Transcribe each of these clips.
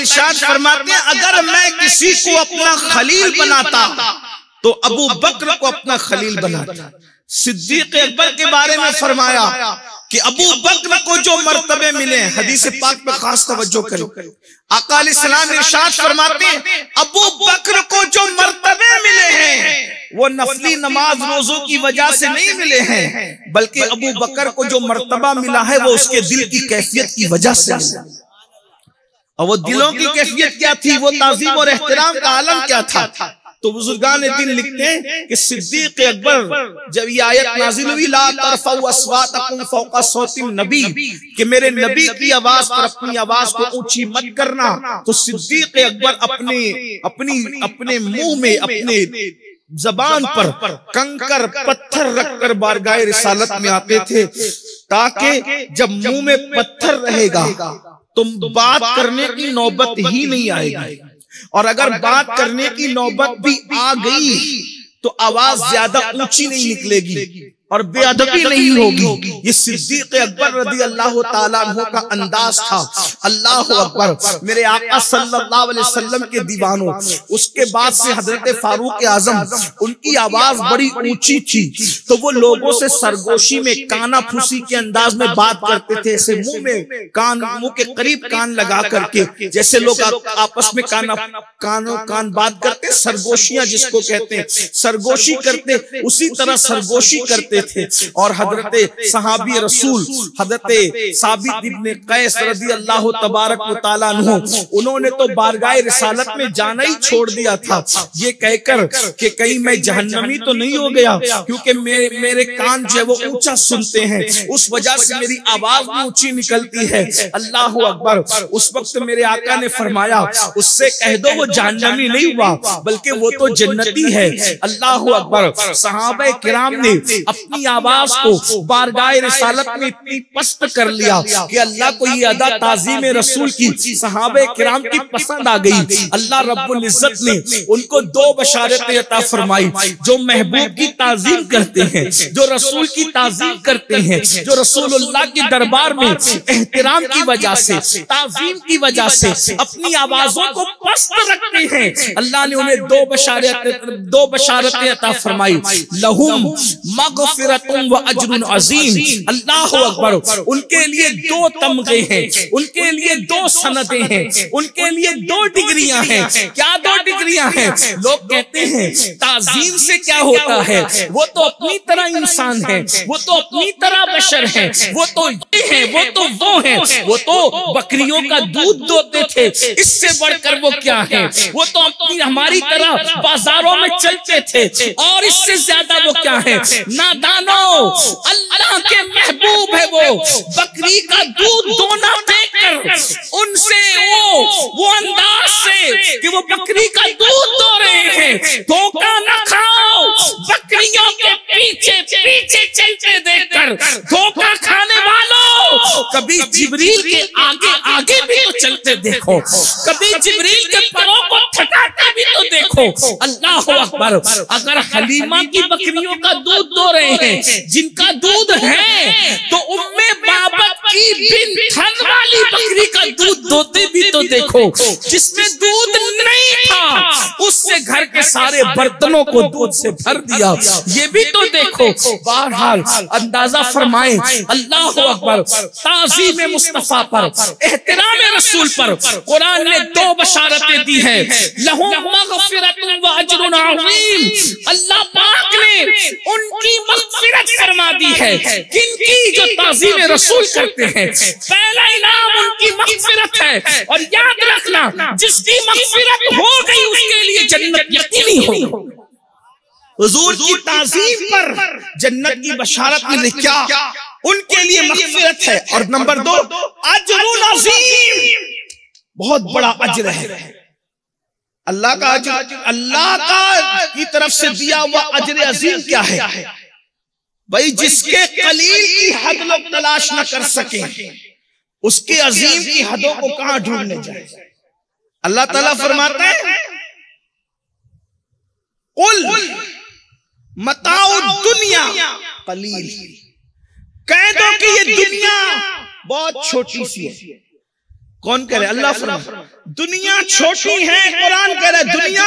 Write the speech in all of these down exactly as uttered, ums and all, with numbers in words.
इरशाद फरमाते हैं अगर मैं किसी को अपना खलील बनाता तो अबू बकर को अपना खलील बनाता। सिद्दीक अकबर के बारे में फरमाया कि अबू बकर को जो मर्तबे मिले, हदीस पाक पे खास तवज्जो करो, आका अलैहिस्सलाम इरशाद फरमाते हैं अबू बकर को जो मर्तबे मिले हैं वो नफली नमाज रोजों की वजह से नहीं मिले हैं, बल्कि अबू बकर को जो मर्तबा मिला है वो उसके दिल की कैफियत की वजह से मिला। और वो दिलों की कैफियत क्या थी, वो ताज़ीम और एहतराम का आलम क्या था। तो बुजुर्गान दिन लिखते हैं कि सिद्दीक अकबर जब ये आयत नाज़िल हुई ला तरफ़उ अस्वातकुम फ़ौक़ सौतिन नबी, कि मेरे नबी की आवाज पर अपनी आवाज को ऊंची मत करना, तो सिद्दीक अकबर अपने अपनी अपने मुंह में अपने जबान पर कंकर पत्थर रखकर बारगाह रिसालत में आते थे, ताकि जब मुंह में पत्थर रहेगा तो बात करने की नौबत ही नहीं आएगी, और अगर बात करने की नौबत भी आ गई तो आवाज ज्यादा ऊंची नहीं निकलेगी और बेअदबी नहीं होगी। ये सिद्दीक अकबर रज़ी अल्लाह ताला अन्हु का अंदाज था। अल्लाह अकबर। मेरे आका सल्लल्लाहु अलैहि वसल्लम के दीवानों, उसके बाद से हजरत फारूक आजम, उनकी आवाज बड़ी ऊंची थी, तो वो लोगों से सरगोशी में काना फूसी के अंदाज में बात करते थे, ऐसे मुंह में कान मुंह के करीब कान लगा करके, जैसे लोग आपस में काना कानो कान बात करते, सरगोशियां जिसको कहते हैं, सरगोशी करते, उसी तरह सरगोशी करते थे। और हजरत सहाबी रसूल हजरत साबित इब्ने कैस रज़ी अल्लाह तबारक व तआला अन्हु, उन्होंने तो बारगाह रिसालत में जाना ही छोड़ दिया था, ये कहकर कि कहीं मैं जहन्नमी तो नहीं हो गया, क्योंकि मेरे मेरे कान जो है वो ऊंचा सुनते हैं, उस वजह से मेरी आवाज भी ऊंची निकलती है। अल्लाह अकबर। उस वक्त मेरे आका ने फरमाया उससे कह दो वो जहन्नमी नहीं हुआ, बल्कि वो तो जन्नती है। अल्लाह अकबर। सहाबा किराम ने अपनी आवाज को बारगाह रिसालत में इतनी पस्त कर लिया कि अल्लाह को ये अदा ताज़ीम रसूल की सहाबा किराम की पसंद आ गई। अल्लाह रब्बुल इज्जत ने उनको दो बशारतें अता फरमाई, जो महबूब की ताज़ीम करते हैं, जो रसूल की ताज़ीम करते हैं, जो रसूलुल्लाह के दरबार में एहतराम की वजह से, ताज़ीम की वजह से अपनी आवाजों को पस्त रखते हैं। अल्लाह ने उन्हें दो बशारतें दो बशारतें अता फरमाई, लहुम मग़फ़िरतुन व अज्रुन अज़ीम। अल्लाह अकबर। उनके लिए दो तमगे हैं, उनके लिए दो सनदें हैं, उनके लिए दो डिग्रियां हैं। क्या दो डिग्रियां हैं? लोग कहते हैं ताज़ीम से क्या होता है, वो तो अपनी तरह इंसान है, वो तो अपनी तरह बशर है, वो तो ये है, वो तो वो है, वो तो बकरियों का दूध दोते थे, इससे बढ़कर वो क्या है, वो तो अपनी हमारी तरह बाजारों में चलते थे, और इससे ज्यादा वो क्या है। नादानो, अल्लाह के महबूब है वो, बकरी का दूध दोना देखकर उनसे वो वो अंदाज से कि वो बकरी का दूध दो रहे हैं, धोखा न खाओ। बकरियों के पीछे पीछे चलते देखकर धोखा खाने वालों, कभी जिब्रील के आगे आगे भी तो चलते देखो, कभी जिब्रील के परों को थकाते भी तो देखो। अल्लाह अकबर। अगर हलीमा की बकरियों का दूध दो रहे हैं, जिनका दूध है, तो उम्मे बाबत की बिन थन वाली बकरी का दूध दोते भी तो देखो, जिसमें दूध नहीं था उससे घर के सारे बर्तनों को दूध से भर दिया, ये भी तो देखो। बहरहाल अंदाजा फरमाएं, अल्लाह अकबर। ताज़ीम मुस्तफा पर, एहतराम रसूल पर कुरान ने दो बशारतें दी है, लहुम मग़फ़िरतुन व अज्रुन अज़ीम। अल्लाह पाक ने उनकी मग़फ़िरत फरमा दी है, किनकी? जो ताज़ीम रसूल करते हैं। पहला इनाम उनकी मग़फ़िरत है, और याद रखना जिसकी मग़फ़िरत हो गई उसके लिए जन्नत यकीनी होगी। हुजूर की ताज़ीम पर जन्नत की बशारत मिले, क्या उनके लिए मग़फ़िरत है। और नंबर दो, अज्रुन अज़ीम, बहुत बड़ा अज्र है। अल्लाह का अज्र, अल्लाह का की तरफ से दिया हुआ अज्र अज़ीम क्या है भाई? जिसके कलील की हद लोग तलाश न कर सके, उसके अजीम की हदों को कहां ढूंढने जाए। अल्लाह ताला फरमाता है, कुल मताउ दुनिया कलील, कह दो कि ये दुनिया बहुत छोटी सी है, कौन कह रहे? अल्लाह फरमाता दुनिया छोटी है, कुरान कह रहा है दुनिया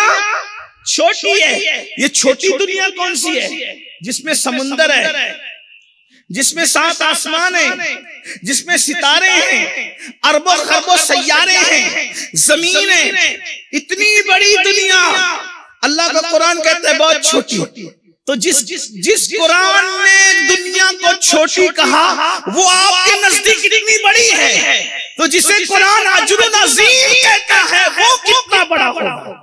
छोटी है। ये छोटी दुनिया कौन सी है? जिसमें समुंदर है, जिसमें सात आसमान है, जिसमें सितारे हैं, अरबों खरबों सैयारे हैं, जमीन है। इतनी बड़ी दुनिया अल्लाह का कुरान कहता है बहुत छोटी। तो जिस जिस जिस कुरान ने दुनिया को छोटी कहा वो आपके नजदीक कितनी बड़ी है? तो जिसे कुरान अजरुल अजीम कहता है वो कितना बड़ा होगा?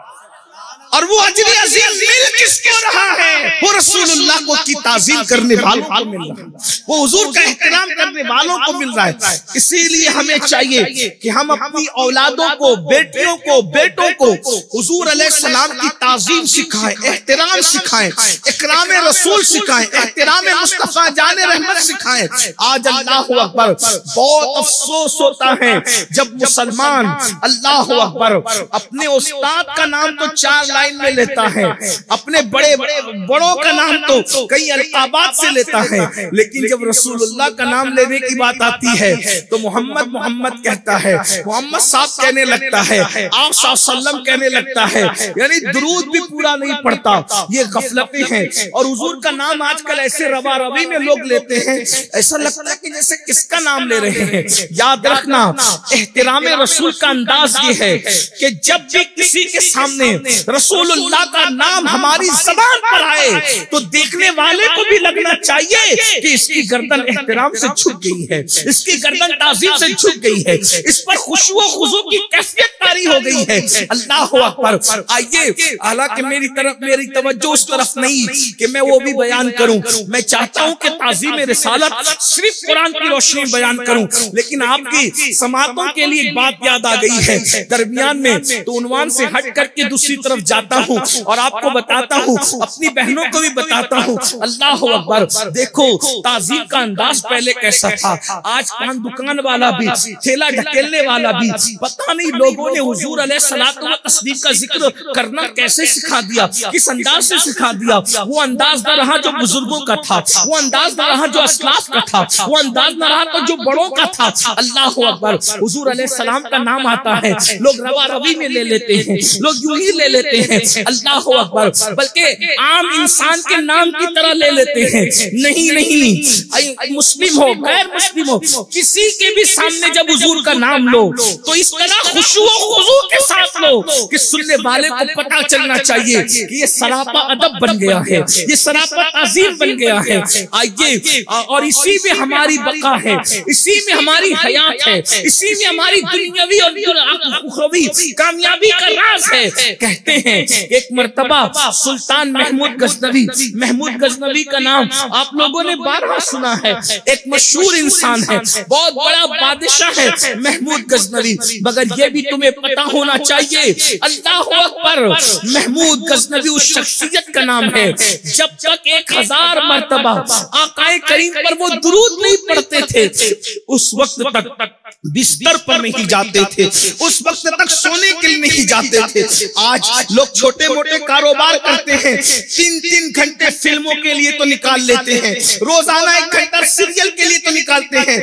और वो अजर अजीम मिल किसको रहा है? वो रसूलुल्लाह को की ताज़ीम करने वालों को मिल रहा है, वो हुजूर का एहतराम करने वालों को मिल रहा है। इसीलिए हमें चाहिए कि हम अपनी औलादों को, बेटियों को, बेटों को हुजूर अलैहिस्सलाम की ताज़ीम सिखाएं, एहतराम सिखाएं, इकराम रसूल सिखाएं, एहतराम मुस्तफा जाने रहमत सिखाएं। आज अल्लाह अकबर, बहुत अफसोस होता है जब मुसलमान अल्लाह अकबर अपने उस्ताद का नाम तो चार लाइन में लेता है, अपने बड़े बड़ों का नाम तो कई अलकाबात से लेता है, लेकिन जब रसूलुल्लाह का नाम लेने की बात आती है तो मोहम्मद मोहम्मद कहता है, मोहम्मद साहब कहने लगता है, आप सल्लम कहने लगता है, यानी दुरूद भी पूरा नहीं पढ़ता। ये गफलतें हैं। और हुजूर का नाम आजकल ऐसे रवा रवी में लोग लेते हैं, ऐसा लगता है कि जैसे किसका नाम ले रहे हैं। याद रखना, एहतराम रसूल का अंदाज ये है कि जब भी किसी के सामने रसूलुल्लाह का नाम हमारी ज़बान पर आए तो देखने वाले को भी लगना चाहिए कि इसकी गर्दन एहतराम से झुक गई है, इसकी गर्दन ताज़ीम से झुक गई है, इस पर खुशू व खुजू की कैफियत तारी हो गई है। अल्लाह अकबर। आइए, हालांकि मेरी तरफ मेरी तवज्जो उस तरफ नहीं कि मैं वो भी बयान करूं, मैं चाहता हूं कि ताज़ीम रिसालत सिर्फ कुरान की रोशनी बयान करूं, लेकिन आपकी समातों के लिए एक बात याद आ गई है दरमियान में, तो उन्वान से हट करके दूसरी तरफ जाता हूँ और आपको बताता हूँ, अपनी बहनों को भी बताता हूँ। अल्लाह अकबर। देखो ताज़ीम का अंदाज पहले कैसा था। आज पान दुकान वाला भी, ठेला ढकेलने वाला भी, पता नहीं लोगों ने हुजूर अलैहिस्सलातु व तस्दीक का जिक्र करना कैसे सिखा दिया, किस अंदाज से सिखा दिया। वो अंदाज न रहा जो बुजुर्गों का था, वो अंदाज न रहा जो अस्लाफ का था, वो अंदाज न रहा तो जो बड़ों का था। अल्लाह अकबर। हुजूर अलैहिस्सलाम का नाम आता है, लोग रवा रवी में ले लेते हैं, लोग यूं ही ले लेते हैं। अल्लाह अकबर। बल्कि आम इंसान के नाम की तरह ले लेते हैं। नहीं नहीं, मुस्लिम हो गैर मुस्लिम हो, किसी के भी सामने जब हुजूर का नाम लो तो इस तरह खुशू व खुजू के साथ लो कि सुनने वाले को पता चलना चाहिए कि ये सरापा अदब बन गया है, ये सरापा ताज़ीम बन गया है। आइए, और इसी में हमारी बका है, इसी में हमारी हयात है, इसी में हमारी दुनियावी और उखरवी कामयाबी का राज है। कहते हैं एक मर्तबा सुल्तान महमूद गजनवी, महमूद गजनवी का नाम आप लोगों ने बारहा सुना है, एक मशहूर इंसान है, बहुत बड़ा बादशाह है महमूद गजनवी, मगर ये भी तुम्हें पता होना चाहिए, अल्लाह अकबर, महमूद गजनवी उस शख्सियत का नाम है जब तक एक हजार मर्तबा आकाए करीम पर वो दुरूद नहीं पढ़ते थे उस वक्त तक बिस्तर पर नहीं जाते थे, उस वक्त तक सोने के लिए नहीं जाते थे। आज लोग छोटे मोटे कारोबार करते हैं, तीन तीन घंटे फिल्मों के लिए तो निकाल लेते हैं, रोजाना एक घंटा सीरियल के लिए तो निकालते हैं।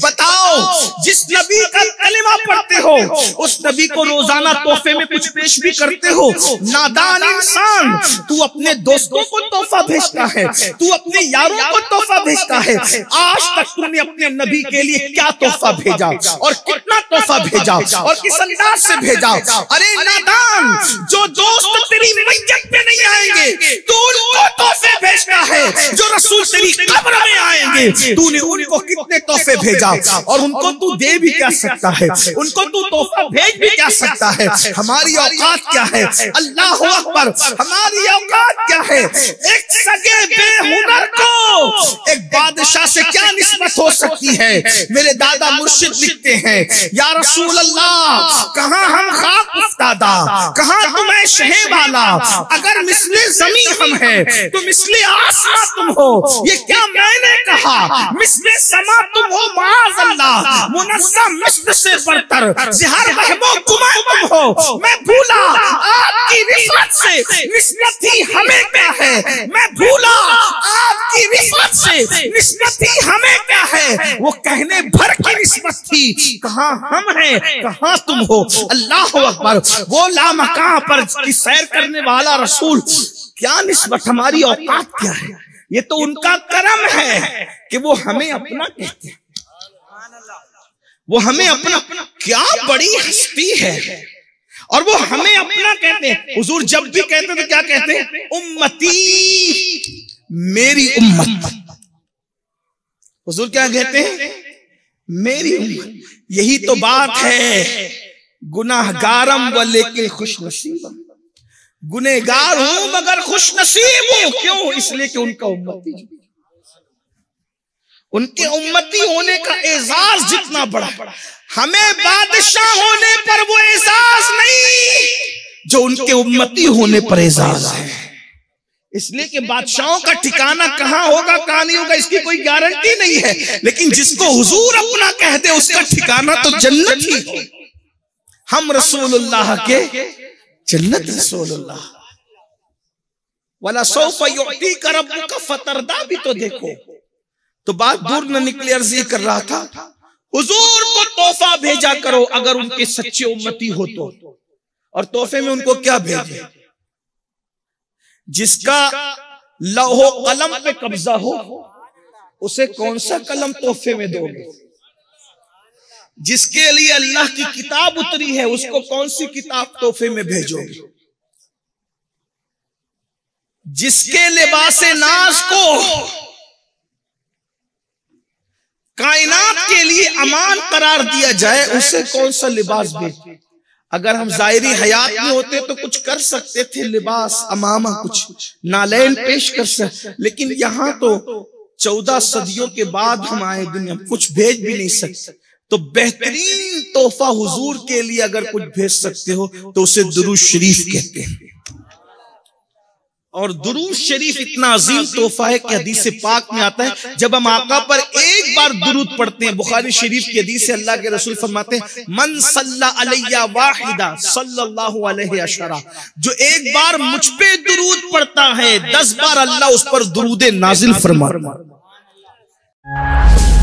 बताओ, जिस नबी का कलिमा पढ़ते हो उस नबी को रोजाना तोहफे में कुछ पेश भी करते हो। नादान इंसान, तू अपने दोस्तों को तोहफा भेजता है, तू अपने यारों को तोहफा भेजता है। आज तक तुमने अपने नबी के लिए क्या तोहफा भेजा और कितना तोहफा भेजा और किस अंदाज से भेजा? अरे नादान, जो दोस्त तेरी मैयत पे नहीं आएंगे तू उनको तोहफे भेजता है, जो रसूल तेरी कब्र में आएंगे तूने उनको कितने तोहफे भेजा और उनको तू दे भी क्या सकता है, उनको तू तोहफा भेज भी क्या सकता है? हमारी औकात क्या है? अल्लाह अकबर। हमारी औकात क्या है? एक सगे बेहुनर को एक बादशाह से क्या निस्बत हो सकती है? मेरे दादा मुर्शिद लिखते हैं, या रसूल अल्लाह, कहाँ हम खाक उफ्तादा, कहाँ तुम्हें शहे वाला, अगर मिसले ज़मीन हम है तो मिसले आसमां तुम हो। ये क्या मैंने कहा? मिसले समा तुम हो, माज़ अल्लाह, मुनज़्ज़म मिस्ल से बरतर, ज़हर महबूब गुमा तुम हो। मैं भूला आपकी रिफ़त से निस्बत ही हमें क्या है, मैं भूला आपकी रिफ़त मोहब्बत से निस्बत ही हमें क्या है, वो कहने भर की निस्बत थी। कहाँ हम हैं, कहाँ तुम हो। अल्लाह अकबर। वो लामकां पर की सैर करने वाला रसूल, क्या निस्बत, हमारी औकात क्या है। ये तो उनका करम है कि वो हमें अपना कहते हैं, वो हमें अपना, क्या बड़ी हस्ती है। और वो हमें अपना कहते हैं। हुजूर जब भी कहते हैं तो क्या कहते हैं, उम्मती, मेरी उम्मत। हुजूर क्या कहते हैं, मेरी उम्मत। यही तो बात है, गुनाहगारम व लेकिन खुश नसीब। गुनहगार हूं मगर खुश नसीब हूं। क्यों? इसलिए कि उनका उम्मती, उनके उम्मती होने का एजाज जितना बड़ा, हमें बादशाह होने पर वो एजाज नहीं जो उनके उम्मती होने पर एजाज है। इसलिए कि बादशाहों का ठिकाना कहां होगा कहां नहीं होगा इसकी कोई गारंटी नहीं है, लेकिन जिसको हुजूर अपना कह दे उसका ठिकाना तो जन्नत ही हो। हम रसूलुल्लाह के जन्नत रसूलुल्लाह। वाला सौफा युअतीका रब्बुका फतरदा भी तो देखो। तो बात दूर न निकले, अर्जी कर रहा था, हुजूर को तोहफा भेजा करो अगर उनके सच्चे उम्मती हो तो। और तोहफे में उनको क्या भेजे? जिसका लौहो कलम पे कब्जा हो उसे कौन सा कलम तोहफे में दोगे? जिसके लिए अल्लाह की किताब उतरी है उसको कौन सी किताब तोहफे में भेजोगे? जिसके लिबासे नाज को कायनात के लिए अमान करार दिया जाए उसे कौन सा लिबास भेजे? अगर हम जाहिरी हयात में होते तो कुछ कर सकते थे, लिबास अमामा कुछ नालैन पेश कर सकते, लेकिन यहाँ तो चौदह सदियों के बाद हम आए दुनिया, कुछ भेज भी नहीं सकते। तो बेहतरीन तोहफा हुजूर के लिए अगर कुछ भेज सकते हो तो उसे दुरूद शरीफ कहते हैं। और दुरूद शरीफ इतना अजीम तोहफा है कि हदीस पाक में आता है, जब हम आका पर एक बार दुरूद पढ़ते हैं, बुखारी शरीफ की हदीस से अल्लाह के रसूल फरमाते हैं, मन सल्ला अलैया वाहिदा सल्लल्लाहु अलैहि अशरा, जो एक बार मुझ पे दुरूद पढ़ता है दस बार अल्लाह उस पर दुरूद नाजिल फरमाता है।